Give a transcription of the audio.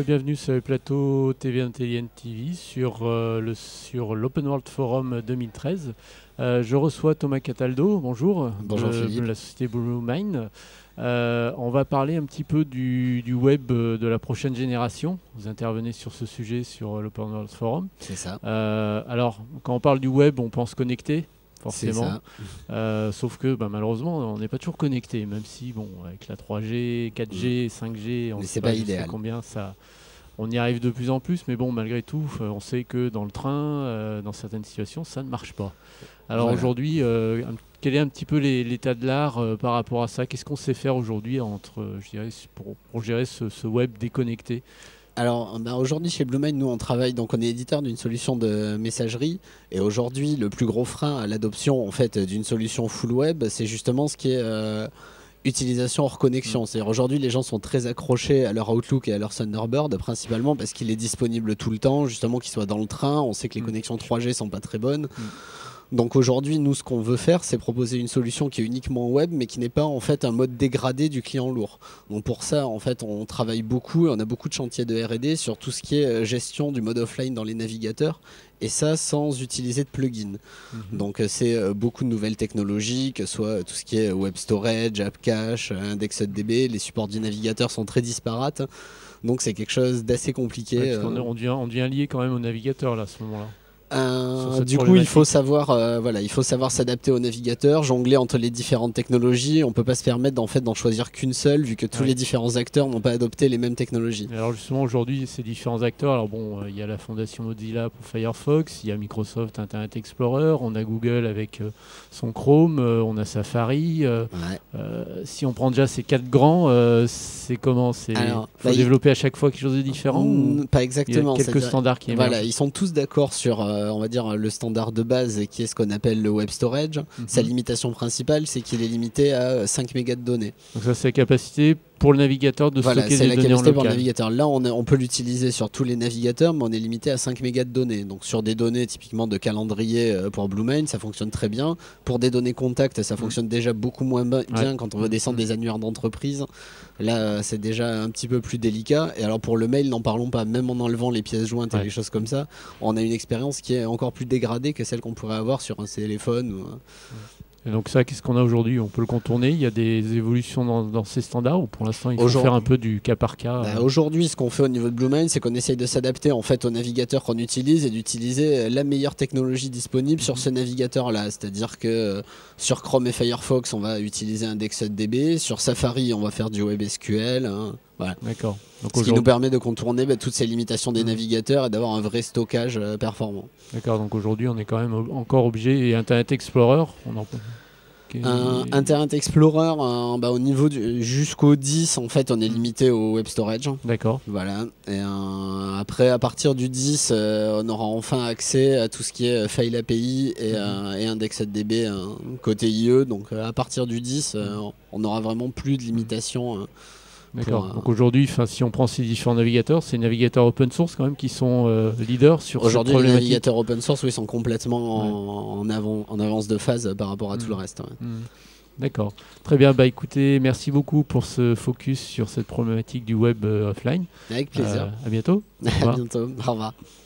et bienvenue sur le plateau TV Intelligent TV sur l'Open World Forum 2013. Je reçois Thomas Cataldo, bonjour, Bonjour Philippe. de la société Bluemind. On va parler un petit peu du web de la prochaine génération. Vous intervenez sur ce sujet sur l'Open World Forum. C'est ça. Alors, quand on parle du web, on pense connecté. Forcément, sauf que malheureusement on n'est pas toujours connecté, même si avec la 3G, 4G, 5G, on ne sait pas idéal. Combien ça, on y arrive de plus en plus, mais bon, malgré tout, on sait que dans le train, dans certaines situations, ça ne marche pas. Alors aujourd'hui, quel est un petit peu l'état de l'art par rapport à ça? Qu'est-ce qu'on sait faire aujourd'hui pour gérer ce web déconnecté? Alors aujourd'hui chez Bluemind, nous on travaille, donc on est éditeur d'une solution de messagerie, et aujourd'hui le plus gros frein à l'adoption en fait d'une solution full web, c'est justement ce qui est utilisation hors connexion. C'est-à-dire aujourd'hui les gens sont très accrochés à leur Outlook et à leur Thunderbird, principalement parce qu'il est disponible tout le temps, justement qu'il soit dans le train. On sait que les connexions 3G sont pas très bonnes. Donc aujourd'hui, nous, ce qu'on veut faire, c'est proposer une solution qui est uniquement web, mais qui n'est pas en fait un mode dégradé du client lourd. Donc pour ça, en fait, on travaille beaucoup et on a beaucoup de chantiers de R&D sur tout ce qui est gestion du mode offline dans les navigateurs, et ça sans utiliser de plugins. Donc c'est beaucoup de nouvelles technologies, que ce soit tout ce qui est web storage, app cache, IndexedDB. Les supports du navigateur sont très disparates, donc c'est quelque chose d'assez compliqué. On devient lié quand même au navigateur là, à ce moment-là. Du coup, il faut savoir s'adapter au navigateur, jongler entre les différentes technologies. On peut pas se permettre d'en choisir qu'une seule, vu que tous les différents acteurs n'ont pas adopté les mêmes technologies. Alors justement, aujourd'hui, ces différents acteurs, alors il y a la fondation Mozilla pour Firefox, il y a Microsoft Internet Explorer, on a Google avec son Chrome, on a Safari. Si on prend déjà ces quatre grands, c'est comment? Il faut développer à chaque fois quelque chose de différent Pas exactement. Il y a quelques standards qui émergent. Voilà, ils sont tous d'accord sur on va dire le standard de base, qui est ce qu'on appelle le web storage. Sa limitation principale, c'est qu'il est limité à 5 mégas de données. Donc ça, c'est la capacité pour le navigateur de stocker des données en local. Pour le navigateur. Là, on peut l'utiliser sur tous les navigateurs, mais on est limité à 5 mégas de données. Donc sur des données typiquement de calendrier pour Bluemind, ça fonctionne très bien. Pour des données contact, ça fonctionne déjà beaucoup moins bien quand on veut descendre des annuaires d'entreprise. Là, c'est déjà un petit peu plus délicat. Et alors pour le mail, n'en parlons pas. Même en enlevant les pièces jointes et les choses comme ça, on a une expérience qui est encore plus dégradée que celle qu'on pourrait avoir sur un téléphone. Et donc ça, qu'est-ce qu'on a aujourd'hui? On peut le contourner? Il y a des évolutions dans ces standards, ou pour l'instant il faut faire un peu du cas par cas? Aujourd'hui, ce qu'on fait au niveau de Bluemind, c'est qu'on essaye de s'adapter en fait au navigateur qu'on utilise et d'utiliser la meilleure technologie disponible sur ce navigateur-là. C'est-à-dire que sur Chrome et Firefox, on va utiliser IndexedDB. Sur Safari, on va faire du WebSQL. Voilà. D'accord. Ce qui nous permet de contourner toutes ces limitations des navigateurs et d'avoir un vrai stockage performant. D'accord, donc aujourd'hui on est quand même encore obligé. Et Internet Explorer, Internet Explorer, au niveau jusqu'au 10, en fait, on est limité au web storage. D'accord. Voilà. Et après, à partir du 10, on aura enfin accès à tout ce qui est File API et IndexedDB côté IE. Donc à partir du 10, on n'aura vraiment plus de limitations. D'accord. Donc aujourd'hui, si on prend ces différents navigateurs, c'est les navigateurs open source quand même qui sont leaders sur cette problématique. Aujourd'hui, les navigateurs open source, sont complètement en avance de phase par rapport à tout le reste. D'accord. Très bien. Écoutez, merci beaucoup pour ce focus sur cette problématique du web offline. Avec plaisir. À bientôt. À bientôt. Au revoir.